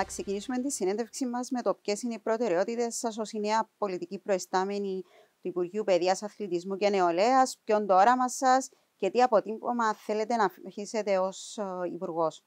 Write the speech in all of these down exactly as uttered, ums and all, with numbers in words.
να ξεκινήσουμε τη συνέντευξη μας με το ποιες είναι οι προτεραιότητες σας ως η νέα πολιτική προϊστάμενη του Υπουργείου Παιδείας, Αθλητισμού και Νεολαίας, ποιο είναι το όραμα σας και τι αποτύπωμα θέλετε να αφήσετε ως Υπουργός.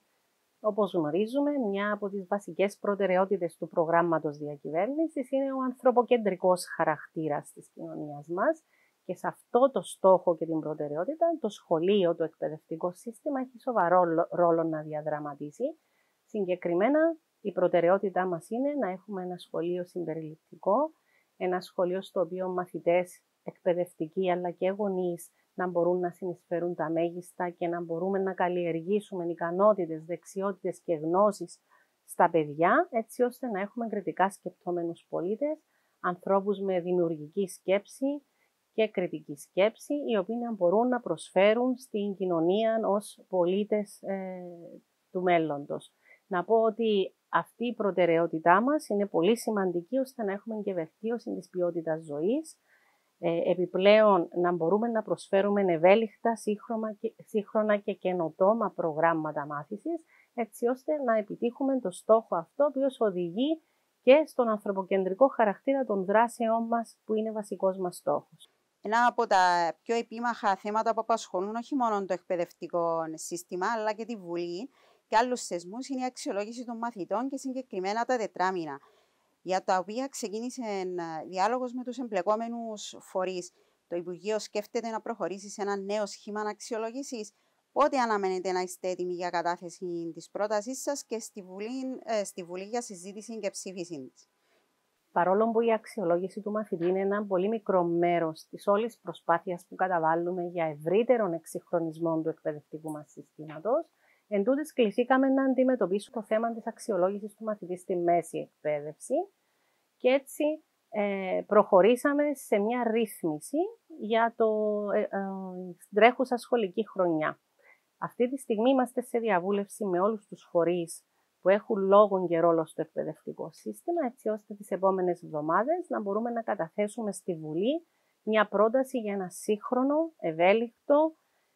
Όπως γνωρίζουμε, μια από τις βασικές προτεραιότητες του προγράμματος διακυβέρνησης είναι ο ανθρωποκεντρικός χαρακτήρας της κοινωνίας μας και σε αυτό το στόχο και την προτεραιότητα το σχολείο, το εκπαιδευτικό σύστημα έχει σοβαρό ρόλο να διαδραματίσει. Συγκεκριμένα, η προτεραιότητά μας είναι να έχουμε ένα σχολείο συμπεριληπτικό, ένα σχολείο στο οποίο μαθητές, εκπαιδευτικοί αλλά και γονείς να μπορούν να συνεισφέρουν τα μέγιστα και να μπορούμε να καλλιεργήσουμε ικανότητες, δεξιότητες και γνώσεις στα παιδιά, έτσι ώστε να έχουμε κριτικά σκεπτόμενους πολίτες, ανθρώπους με δημιουργική σκέψη και κριτική σκέψη, οι οποίοι να μπορούν να προσφέρουν στην κοινωνία ως πολίτες ε, του μέλλοντος. Να πω ότι αυτή η προτεραιότητά μας είναι πολύ σημαντική, ώστε να έχουμε και βελτίωση της ποιότητας ζωής, Ε, επιπλέον να μπορούμε να προσφέρουμε ευέλικτα, σύγχρονα και, σύγχρονα και καινοτόμα προγράμματα μάθησης, έτσι ώστε να επιτύχουμε το στόχο αυτό, ο οποίος οδηγεί και στον ανθρωποκεντρικό χαρακτήρα των δράσεών μας, που είναι βασικός μας στόχος. Ένα από τα πιο επίμαχα θέματα που απασχολούν όχι μόνο το εκπαιδευτικό σύστημα, αλλά και τη Βουλή και άλλους θεσμούς, είναι η αξιολόγηση των μαθητών και συγκεκριμένα τα τετράμινα, για τα οποία ξεκίνησε διάλογος με τους εμπλεκόμενους φορείς. Το Υπουργείο σκέφτεται να προχωρήσει σε ένα νέο σχήμα αξιολόγησης. Πότε αναμένετε να είστε έτοιμοι για κατάθεση της πρότασής σας και στη Βουλή, ε, στη Βουλή για συζήτηση και ψήφιση της? Παρόλο που η αξιολόγηση του μαθητή είναι ένα πολύ μικρό μέρος της όλης προσπάθειας που καταβάλουμε για ευρύτερον εξυγχρονισμό του εκπαιδευτικού μας συστήματος, εν τούτης κληθήκαμε να αντιμετωπίσουμε το θέμα της αξιολόγησης του μαθητή στη μέση εκπαίδευση και έτσι ε, προχωρήσαμε σε μια ρύθμιση για το ε, ε, τρέχουσα σχολική χρονιά. Αυτή τη στιγμή είμαστε σε διαβούλευση με όλους τους φορείς που έχουν λόγο και ρόλο στο εκπαιδευτικό σύστημα, έτσι ώστε τις επόμενες εβδομάδες να μπορούμε να καταθέσουμε στη Βουλή μια πρόταση για ένα σύγχρονο, ευέλικτο,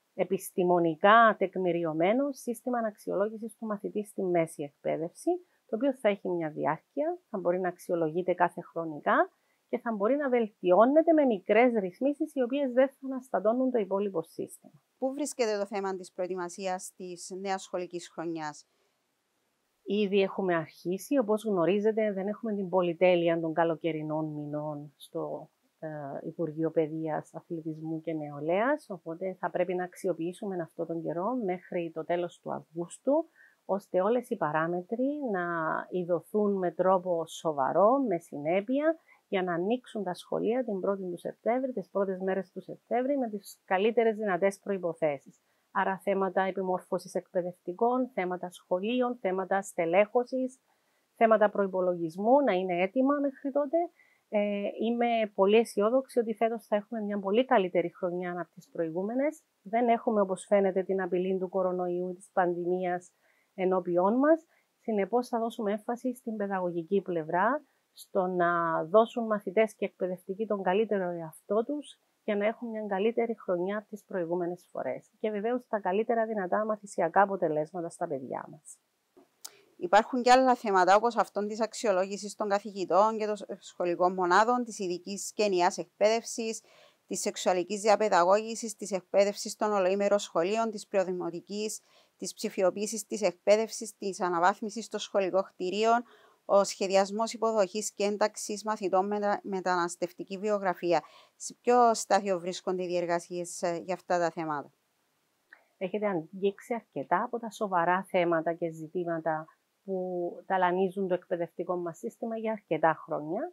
επιστημονικά τεκμηριωμένο σύστημα αξιολόγησης του μαθητή στη μέση εκπαίδευση, το οποίο θα έχει μια διάρκεια, θα μπορεί να αξιολογείται κάθε χρονικά και θα μπορεί να βελτιώνεται με μικρές ρυθμίσεις, οι οποίες δεν θα αναστατώνουν το υπόλοιπο σύστημα. Πού βρίσκεται το θέμα της προετοιμασίας της νέας σχολικής χρονιάς? Ήδη έχουμε αρχίσει, όπως γνωρίζετε δεν έχουμε την πολυτέλεια των καλοκαιρινών μηνών στο ε, Υπουργείο Παιδείας, Αθλητισμού και Νεολαίας, οπότε θα πρέπει να αξιοποιήσουμε αυτόν τον καιρό μέχρι το τέλος του Αυγούστου, ώστε όλες οι παράμετροι να ειδωθούν με τρόπο σοβαρό, με συνέπεια, για να ανοίξουν τα σχολεία την πρώτη του Σεπτέμβρη, τις πρώτες μέρες του Σεπτέμβρη, με τις καλύτερες δυνατές προϋποθέσεις. Άρα θέματα επιμόρφωσης εκπαιδευτικών, θέματα σχολείων, θέματα στελέχωσης, θέματα προϋπολογισμού να είναι έτοιμα μέχρι τότε. Ε, είμαι πολύ αισιόδοξη ότι φέτος θα έχουμε μια πολύ καλύτερη χρονιά από τις προηγούμενες. Δεν έχουμε, όπως φαίνεται, την απειλή του κορονοϊού, της πανδημίας ενώπιόν μας. Συνεπώς θα δώσουμε έμφαση στην παιδαγωγική πλευρά, στο να δώσουν μαθητές και εκπαιδευτικοί τον καλύτερο εαυτό τους για να έχουν μια καλύτερη χρονιά από τις προηγούμενες φορές. Και βεβαίως τα καλύτερα δυνατά μαθησιακά αποτελέσματα στα παιδιά μας. Υπάρχουν και άλλα θέματα, όπως αυτόν της αξιολόγησης των καθηγητών και των σχολικών μονάδων, της ειδικής και ενιαίας εκπαίδευσης, της σεξουαλικής διαπαιδαγώγησης, της εκπαίδευσης των ολοήμερων σχολείων, της προδημοτικής, της ψηφιοποίησης της εκπαίδευσης, της αναβάθμισης των σχολικών κτηρίων, ο σχεδιασμός υποδοχής και ένταξης μαθητών με μεταναστευτική βιογραφία. Σε ποιο στάδιο βρίσκονται οι διεργασίες για αυτά τα θέματα? Έχετε αγγίξει αρκετά από τα σοβαρά θέματα και ζητήματα που ταλανίζουν το εκπαιδευτικό μας σύστημα για αρκετά χρόνια.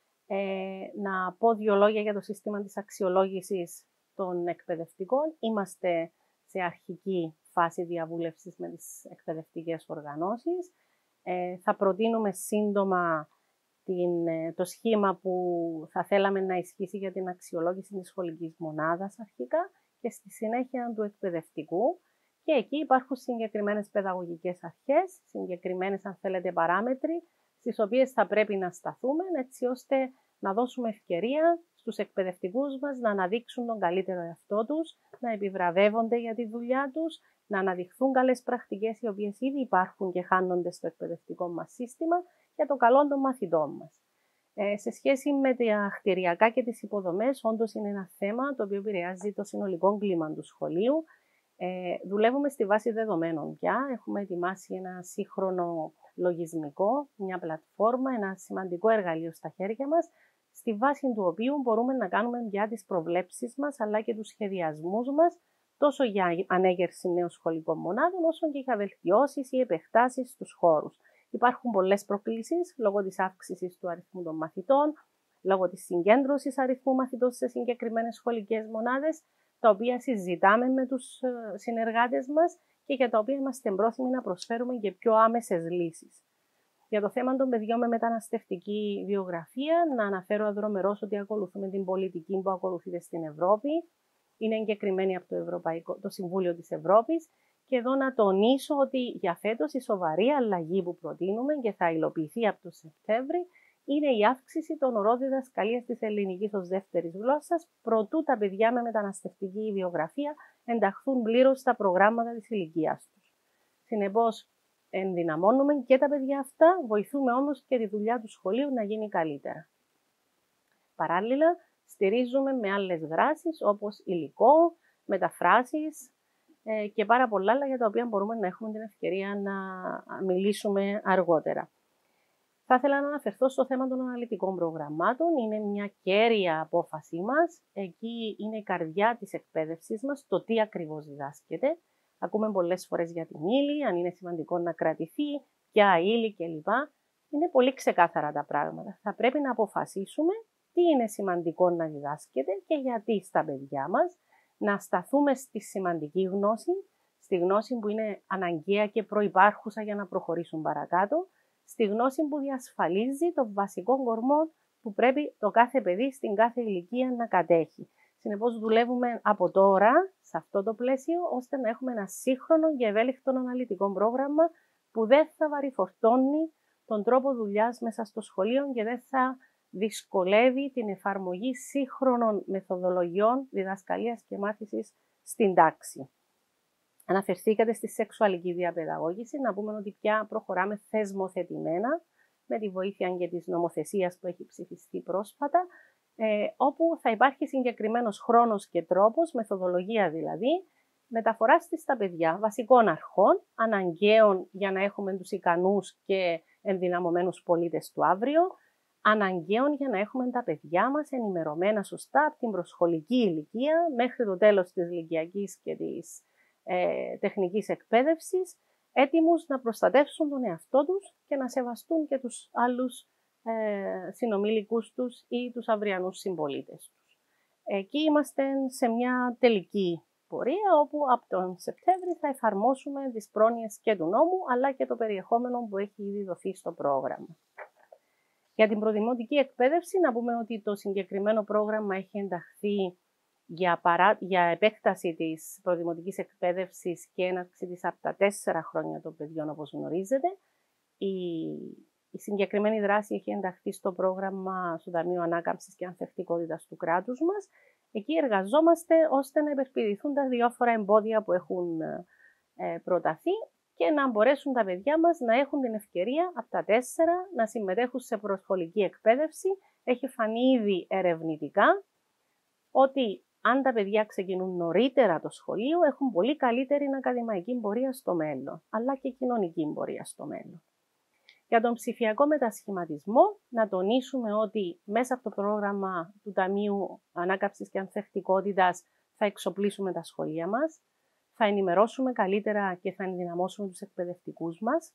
Ε, να πω δύο λόγια για το σύστημα της αξιολόγησης των εκπαιδευτικών. Είμαστε σε αρχική φάση διαβούλευσης με τις εκπαιδευτικές οργανώσεις. Ε, θα προτείνουμε σύντομα την, το σχήμα που θα θέλαμε να ισχύσει για την αξιολόγηση της σχολικής μονάδας αρχικά και στη συνέχεια του εκπαιδευτικού. Και εκεί υπάρχουν συγκεκριμένες παιδαγωγικές αρχές, συγκεκριμένες αν θέλετε παράμετροι, στις οποίες θα πρέπει να σταθούμε έτσι ώστε να δώσουμε ευκαιρία στους εκπαιδευτικούς μας να αναδείξουν τον καλύτερο εαυτό τους, να επιβραβεύονται για τη δουλειά τους, να αναδειχθούν καλές πρακτικές οι οποίες ήδη υπάρχουν και χάνονται στο εκπαιδευτικό μας σύστημα για το καλό των μαθητών μας. Ε, σε σχέση με τα κτηριακά και τις υποδομές, όντως είναι ένα θέμα το οποίο επηρεάζει το συνολικό κλίμα του σχολείου. Ε, δουλεύουμε στη βάση δεδομένων πια. Έχουμε ετοιμάσει ένα σύγχρονο λογισμικό, μια πλατφόρμα, ένα σημαντικό εργαλείο στα χέρια μας, στη βάση του οποίου μπορούμε να κάνουμε πια τις προβλέψεις μας, αλλά και τους σχεδιασμούς μας, τόσο για ανέγερση νέων σχολικών μονάδων, όσο και για βελτιώσεις ή επεκτάσεις στους χώρους. Υπάρχουν πολλές προκλήσεις λόγω της αύξησης του αριθμού των μαθητών, λόγω της συγκέντρωσης αριθμού μαθητών σε συγκεκριμένες σχολικές μονάδες, τα οποία συζητάμε με τους συνεργάτες μας και για τα οποία είμαστε πρόθυμοι να προσφέρουμε και πιο άμεσες λύσεις. Για το θέμα των παιδιών με μεταναστευτική βιογραφία, να αναφέρω αδρομερώς ότι ακολουθούμε την πολιτική που ακολουθείται στην Ευρώπη. Είναι εγκεκριμένη από το, Ευρωπαϊκό, το Συμβούλιο της Ευρώπης. Και εδώ να τονίσω ότι για φέτος η σοβαρή αλλαγή που προτείνουμε και θα υλοποιηθεί από το Σεπτέμβρη είναι η αύξηση των ωρών διδασκαλίας της ελληνικής ως δεύτερης γλώσσας, προτού τα παιδιά με μεταναστευτική βιογραφία ενταχθούν πλήρως στα προγράμματα της ηλικίας τους. Συνεπώς, ενδυναμώνουμε και τα παιδιά αυτά, βοηθούμε όμως και τη δουλειά του σχολείου να γίνει καλύτερα. Παράλληλα, στηρίζουμε με άλλες δράσεις όπως υλικό, μεταφράσεις ε, και πάρα πολλά άλλα για τα οποία μπορούμε να έχουμε την ευκαιρία να μιλήσουμε αργότερα. Θα ήθελα να αναφερθώ στο θέμα των αναλυτικών προγραμμάτων. Είναι μια κέρια απόφασή μας. Εκεί είναι η καρδιά της εκπαίδευσής μας, το τι ακριβώς διδάσκεται. Ακούμε πολλές φορές για την ύλη, αν είναι σημαντικό να κρατηθεί, ποια ύλη κλπ. Είναι πολύ ξεκάθαρα τα πράγματα. Θα πρέπει να αποφασίσουμε τι είναι σημαντικό να διδάσκεται και γιατί στα παιδιά μας, να σταθούμε στη σημαντική γνώση, στη γνώση που είναι αναγκαία και προϋπάρχουσα για να προχωρήσουν παρακάτω, στη γνώση που διασφαλίζει το βασικό κορμό που πρέπει το κάθε παιδί στην κάθε ηλικία να κατέχει. Συνεπώς δουλεύουμε από τώρα, σε αυτό το πλαίσιο, ώστε να έχουμε ένα σύγχρονο και ευέλικτο αναλυτικό πρόγραμμα που δεν θα βαρυφορτώνει τον τρόπο δουλειάς μέσα στο σχολείο και δεν θα δυσκολεύει την εφαρμογή σύγχρονων μεθοδολογιών διδασκαλίας και μάθησης στην τάξη. Αναφερθήκατε στη σεξουαλική διαπαιδαγώγηση, να πούμε ότι πια προχωράμε θεσμοθετημένα με τη βοήθεια και της νομοθεσίας που έχει ψηφιστεί πρόσφατα, ε, όπου θα υπάρχει συγκεκριμένος χρόνος και τρόπος, μεθοδολογία δηλαδή, μεταφοράς της στα παιδιά βασικών αρχών, αναγκαίων για να έχουμε τους ικανούς και ενδυναμωμένους πολίτες του αύριο, αναγκαίων για να έχουμε τα παιδιά μας ενημερωμένα σωστά από την προσχολική ηλικία μέχρι το τέλος της ηλικιακής και της ε, τεχνικής εκπαίδευσης, έτοιμους να προστατεύσουν τον εαυτό τους και να σεβαστούν και τους άλλους ε, συνομήλικους τους ή τους αυριανούς συμπολίτες τους. Εκεί είμαστε σε μια τελική πορεία, όπου από τον Σεπτέμβρη θα εφαρμόσουμε τις πρόνοιες και του νόμου, αλλά και το περιεχόμενο που έχει ήδη δοθεί στο πρόγραμμα. Για την προδημοτική εκπαίδευση, να πούμε ότι το συγκεκριμένο πρόγραμμα έχει ενταχθεί για, παρά... για επέκταση της προδημοτικής εκπαίδευσης και έναρξη της από τα τέσσερα χρόνια των παιδιών, όπως γνωρίζετε. Η... η συγκεκριμένη δράση έχει ενταχθεί στο πρόγραμμα στο Ταμείο Ανάκαμψης και Ανθεκτικότητας του κράτους μας. Εκεί εργαζόμαστε ώστε να υπερπηδηθούν τα διάφορα εμπόδια που έχουν ε, προταθεί και να μπορέσουν τα παιδιά μας να έχουν την ευκαιρία από τα τέσσερα να συμμετέχουν σε προσχολική εκπαίδευση. Έχει φανεί ήδη ερευνητικά ότι αν τα παιδιά ξεκινούν νωρίτερα το σχολείο, έχουν πολύ καλύτερη ακαδημαϊκή πορεία στο μέλλον, αλλά και κοινωνική πορεία στο μέλλον. Για τον ψηφιακό μετασχηματισμό, να τονίσουμε ότι μέσα από το πρόγραμμα του Ταμείου Ανάκαμψης και Ανθεκτικότητας θα εξοπλίσουμε τα σχολεία μας, θα ενημερώσουμε καλύτερα και θα ενδυναμώσουμε τους εκπαιδευτικούς μας,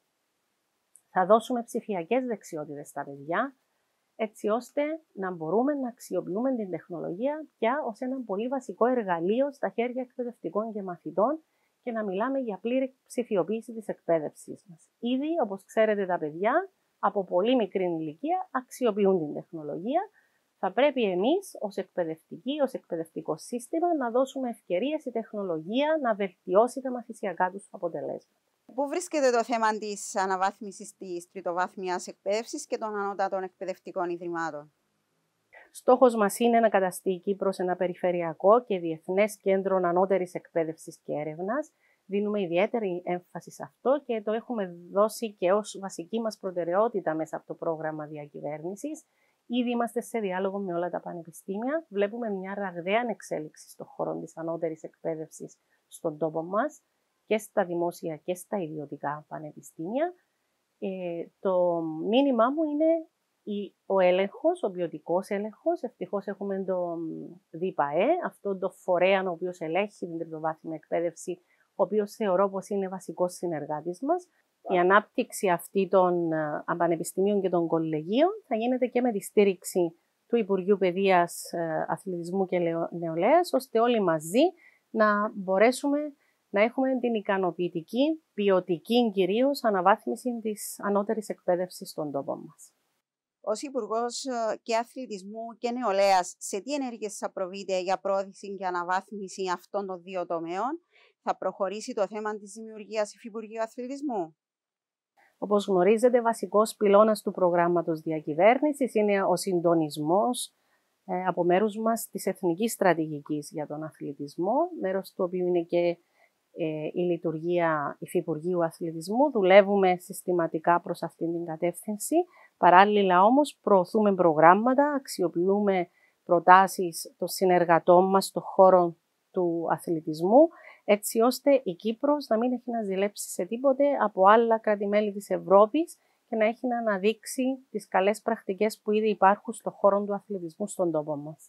θα δώσουμε ψηφιακές δεξιότητες στα παιδιά, έτσι ώστε να μπορούμε να αξιοποιούμε την τεχνολογία πια ως ένα πολύ βασικό εργαλείο στα χέρια εκπαιδευτικών και μαθητών και να μιλάμε για πλήρη ψηφιοποίηση της εκπαίδευσής μας. Ήδη, όπως ξέρετε, τα παιδιά από πολύ μικρή ηλικία αξιοποιούν την τεχνολογία. Θα πρέπει εμείς ως εκπαιδευτικοί, ως εκπαιδευτικό σύστημα να δώσουμε ευκαιρίες η τεχνολογία να βελτιώσει τα μαθησιακά τους αποτελέσματα. Πού βρίσκεται το θέμα της αναβάθμισης της τριτοβάθμιας εκπαίδευσης και των ανώτατων εκπαιδευτικών ιδρυμάτων? Στόχος μας είναι να καταστεί η Κύπρος ένα περιφερειακό και διεθνές κέντρο ανώτερης εκπαίδευσης και έρευνας. Δίνουμε ιδιαίτερη έμφαση σε αυτό και το έχουμε δώσει και ως βασική μας προτεραιότητα μέσα από το πρόγραμμα διακυβέρνησης. Ήδη είμαστε σε διάλογο με όλα τα πανεπιστήμια. Βλέπουμε μια ραγδαία εξέλιξη στον χώρο της ανώτερης εκπαίδευσης στον τόπο μας και στα δημόσια και στα ιδιωτικά πανεπιστήμια. Ε, το μήνυμά μου είναι ο έλεγχος, ο ποιοτικός έλεγχος. Ευτυχώς έχουμε το ΔΙΠΑΕ, αυτό το φορέα ο οποίος ελέγχει την τριτοβάθμια εκπαίδευση, ο οποίος θεωρώ πως είναι βασικός συνεργάτης μας. Η ανάπτυξη αυτή των πανεπιστημίων και των κολεγίων θα γίνεται και με τη στήριξη του Υπουργείου Παιδείας, Αθλητισμού και Νεολαίας, ώστε όλοι μαζί να μπορέσουμε να έχουμε την ικανοποιητική, ποιοτική κυρίως αναβάθμιση της ανώτερης εκπαίδευσης στον τόπο μας. Ως Υπουργός και Αθλητισμού και Νεολαίας, σε τι ενέργειες θα προβείτε για πρόθεση και αναβάθμιση αυτών των δύο τομέων? Θα προχωρήσει το θέμα της δημιουργίας Υφυπουργείου Αθλητισμού? Όπως γνωρίζετε, βασικός πυλώνας του προγράμματος διακυβέρνησης είναι ο συντονισμός ε, από μέρους μας της Εθνικής Στρατηγικής για τον Αθλητισμό, μέρος του οποίου είναι και ε, η λειτουργία Υφυπουργείου Αθλητισμού. Δουλεύουμε συστηματικά προς αυτήν την κατεύθυνση. Παράλληλα όμως προωθούμε προγράμματα, αξιοποιούμε προτάσεις των συνεργατών μας στον χώρο του αθλητισμού, έτσι ώστε η Κύπρος να μην έχει να ζηλέψει σε τίποτε από άλλα κράτη-μέλη της Ευρώπης και να έχει να αναδείξει τις καλές πρακτικές που ήδη υπάρχουν στον χώρο του αθλητισμού στον τόπο μας.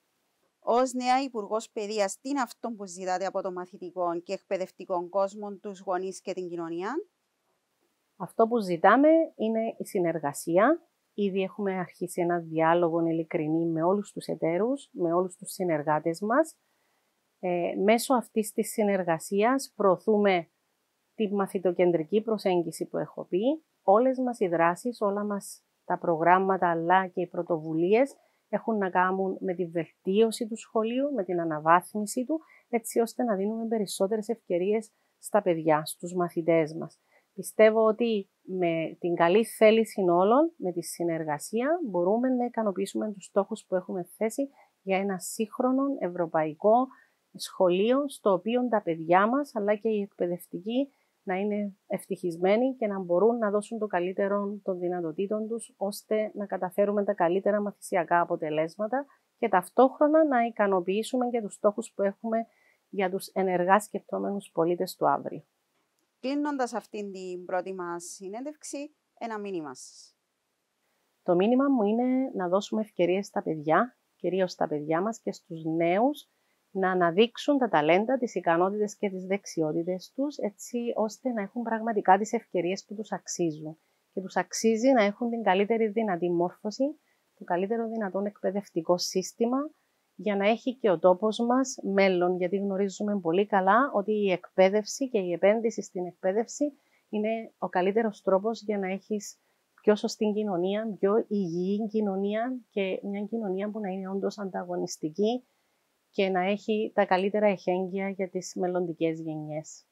Ως νέα Υπουργός Παιδείας, τι είναι αυτό που ζητάτε από το μαθητικό και εκπαιδευτικό κόσμο, τους γονείς και την κοινωνία? Αυτό που ζητάμε είναι η συνεργασία. Ήδη έχουμε αρχίσει ένα διάλογο ειλικρινή με όλους τους εταίρους, με όλους τους συνεργάτες μας. Ε, μέσω αυτής της συνεργασίας προωθούμε τη μαθητοκεντρική προσέγγιση που έχω πει. Όλες μας οι δράσεις, όλα μας τα προγράμματα αλλά και οι πρωτοβουλίες έχουν να κάνουν με τη βελτίωση του σχολείου, με την αναβάθμιση του, έτσι ώστε να δίνουμε περισσότερες ευκαιρίες στα παιδιά, στους μαθητές μας. Πιστεύω ότι με την καλή θέληση όλων, με τη συνεργασία, μπορούμε να ικανοποιήσουμε τους στόχους που έχουμε θέσει για ένα σύγχρονο ευρωπαϊκό σχολείο, στο οποίο τα παιδιά μας, αλλά και οι εκπαιδευτικοί, να είναι ευτυχισμένοι και να μπορούν να δώσουν το καλύτερο των δυνατοτήτων τους, ώστε να καταφέρουμε τα καλύτερα μαθησιακά αποτελέσματα και ταυτόχρονα να ικανοποιήσουμε και τους στόχους που έχουμε για τους ενεργά σκεπτόμενους πολίτες του αύριο. Κλείνοντας αυτήν την πρώτη μας συνέντευξη, ένα μήνυμα σας. Το μήνυμα μου είναι να δώσουμε ευκαιρίες στα παιδιά, κυρίως στα παιδιά μας και στους νέους, να αναδείξουν τα ταλέντα, τις ικανότητες και τις δεξιότητες τους, έτσι ώστε να έχουν πραγματικά τις ευκαιρίες που τους αξίζουν. Και τους αξίζει να έχουν την καλύτερη δυνατή μόρφωση, το καλύτερο δυνατόν εκπαιδευτικό σύστημα, για να έχει και ο τόπος μας μέλλον, γιατί γνωρίζουμε πολύ καλά ότι η εκπαίδευση και η επένδυση στην εκπαίδευση είναι ο καλύτερος τρόπος για να έχεις πιο σωστή κοινωνία, πιο υγιή κοινωνία και μια κοινωνία που να είναι όντως ανταγωνιστική και να έχει τα καλύτερα εχέγγυα για τις μελλοντικές γενιές.